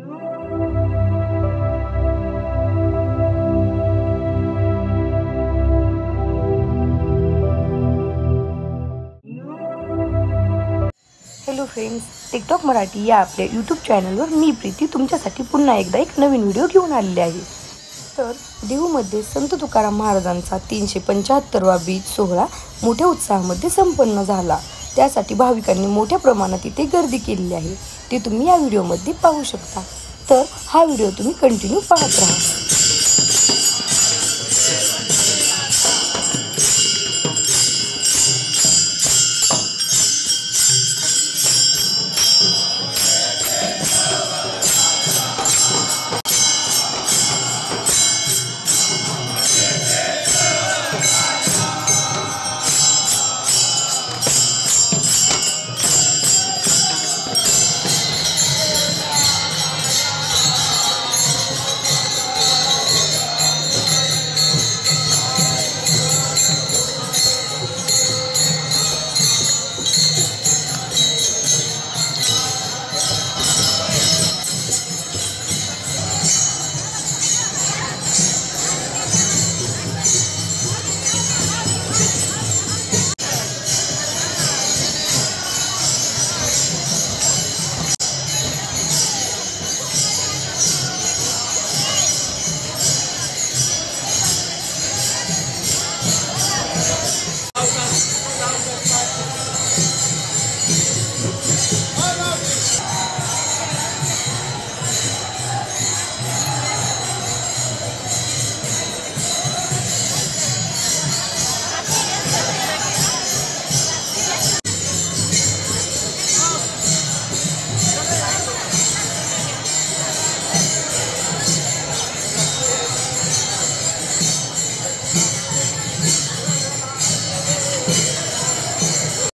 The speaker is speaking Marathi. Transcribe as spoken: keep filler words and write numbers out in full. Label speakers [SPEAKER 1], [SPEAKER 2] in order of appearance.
[SPEAKER 1] हॅलो फ्रेंड्स, टिकटॉक मराठी या आपल्या यूट्यूब चॅनलवर मी प्रीती तुमच्यासाठी पुन्हा एकदा एक नवीन व्हिडिओ घेऊन आलेले आहे। तर देहूमध्ये संत तुकाराम महाराजांचा तीनशे पंच्याहत्तरवा बीज सोहळा मोठ्या उत्साहामध्ये संपन्न झाला। त्यासाठी भाविकांनी मोठ्या प्रमाणात इथे गर्दी केलेली आहे, ते तुम्ही या व्हिडिओमध्ये पाहू शकता। तर हा व्हिडिओ तुम्ही कंटिन्यू पाहत राहा।